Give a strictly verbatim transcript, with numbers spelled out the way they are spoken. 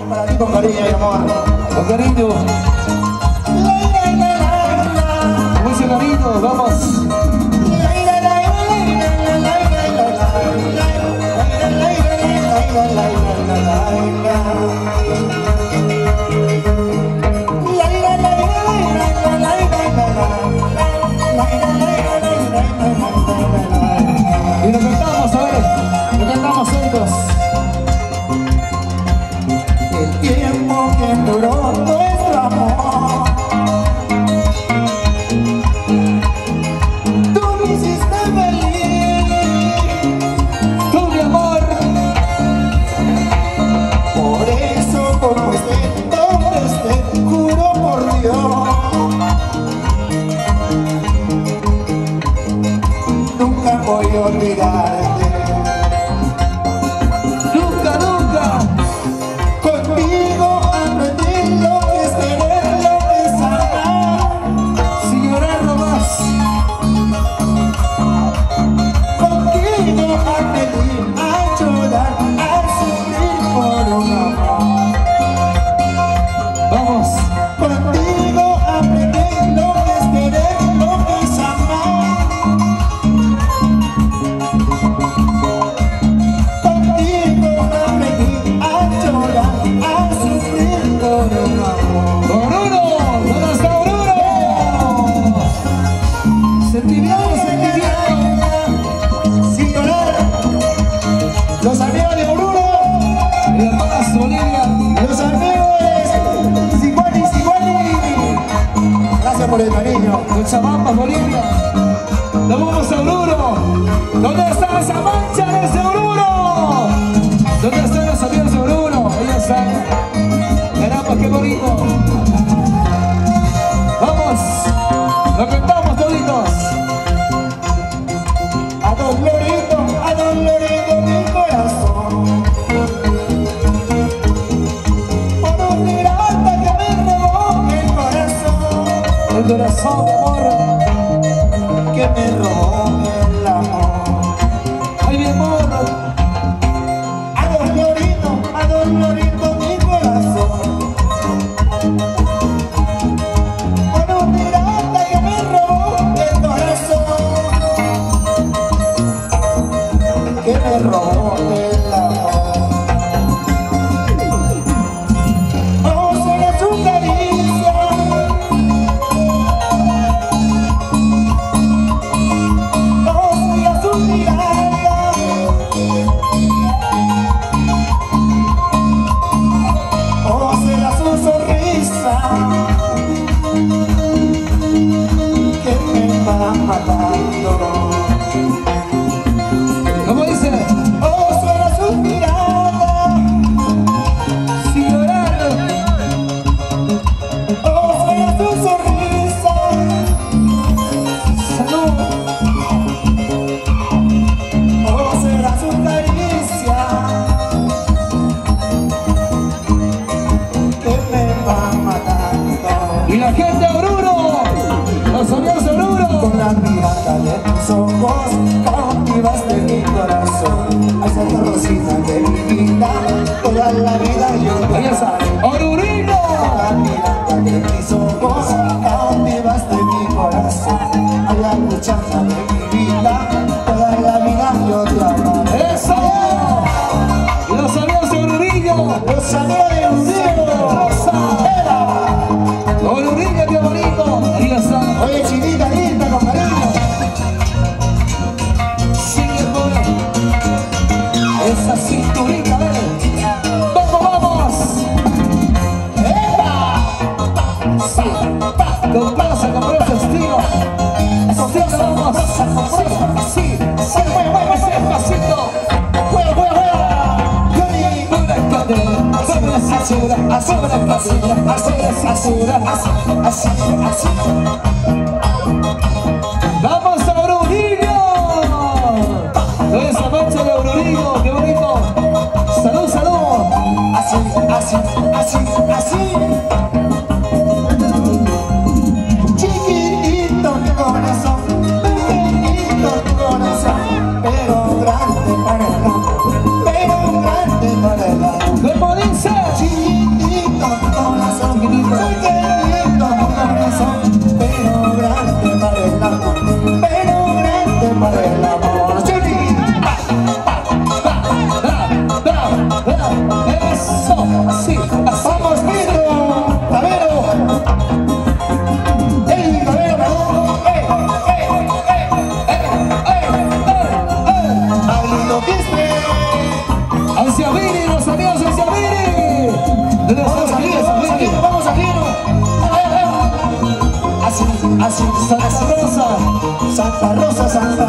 Para ti con cariño y amor. Con cariño. Mucho cariño, vamos. Y lo cantamos, a ver, lo cantamos juntos. El tiempo que duró nuestro amor, tú me hiciste feliz, Tú, mi amor. por eso como esté donde esté, juro por Dios, nunca voy a olvidarte. Nunca, nunca. Contigo aprendí lo que es querer, lo que es amar. Sin llorar nomás. Contigo aprendí a llorar, a sufrir por un amor. Vamos. Contigo aprendí lo que es querer, lo que es amar. Contigo aprendí a llorar, a sufrir por un amor. Don Bruno, ¿dónde está Bruno? Sentimiento, sentimiento. Sin llorar, los amigos de Bruno, Y la paz, Bolivia. los amigos de Siguani, Siguani. Gracias por el cariño. Cochabamba, Bolivia. Nos vamos a Oruro. ¿Dónde está esa mancha de ese Oruro? ¿Dónde están los amigos de Oruro? Ahí están. Caramba, qué bonito. Vamos. Lo cantamos toditos. A don Lorito, a don Lorito mi corazón, por un mirada que me robó el corazón, El corazón, mi amor. que me robó el amor. Ay, mi amor. A don Lorito, a don Lorito mi corazón, por un mirada que me robó el corazón, que me robó el amor. Oh, será su caricia, oh, será su mirada, oh, será su sonrisa, que me va matando. ¿Cómo dice? Oh, será su mirada, Sin llorar. oh, será su sonrisa, Salud. oh, será su caricia, que me va matando. Y la gente de Oruro. Los amigos de Oruro. Con la mirada de tus ojos cautivaste mi corazón. Ay, Santa Rosita de mi vida, toda la vida yo te Ahí está. Orurino. Con la mirada de mis ojos cautivaste mi corazón. Ay, la muchacha de mi vida, toda la vida yo te amaré. ¡Eso! Y los amigos de Orurillo. Los amigos de Uruguay, era. Orurillo, qué bonito. Ahí está. Oye, chinita linda, con cariño. Sigue por esa cinturita, ven. ¡Vamos, vamos! Sí. Con pasa, con ese estilo. Estilo, vamos. Sí, sí, sí. Mueve, mueve, despacito. Juega, juega, juega. Yoli. Sobre esa cintura, sobre esa cintura, sobre esa cintura, así, así, así. ¡Vamos a Orurillo! Toda esa mancha de Orurillo, qué bonito. ¡Salud, salud! Así, así, así, así. Chiquitito corazón, pequeñito corazón, pero grande para el amor, pero grande para el amor. ¿Cómo dice? Chiquitito Eso, así, así. Vamos, Pedro, Cabero. El Cabero, perdón. ¡Eh, eh, eh, eh, eh, eh! ¡Abriendo Quispe! Hacia Viri, los amigos hacia Viri. ¿Dónde Vamos a están Lino, los vamos a amigos? Lino, vamos a Lino. Así, así, Santa Rosa. Santa Rosa, Santa